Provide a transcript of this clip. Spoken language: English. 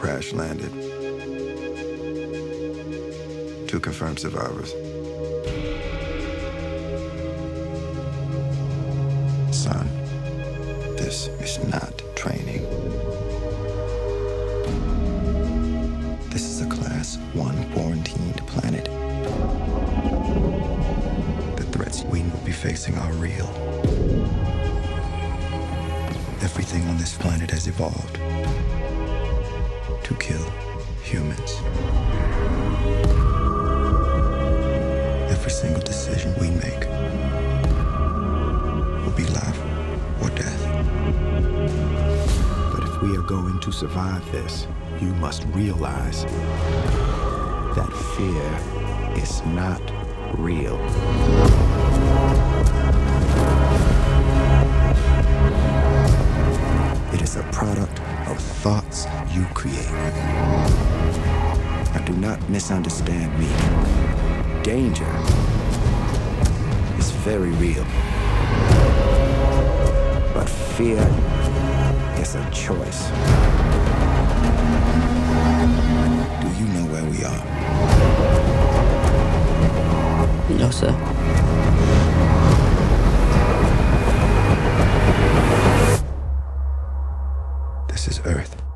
crash landed. 2 confirmed survivors. Son, this is not training. This is a Class 1 quarantined planet. The threats we will be facing are real. Everything on this planet has evolved to kill humans. Every single decision we make will be life or death. But if we are going to survive this, you must realize that fear is not real. It is a product of thoughts you create. Now, do not misunderstand me. Danger is very real. But fear is a choice. Do you know where we are? No, sir. This is Earth.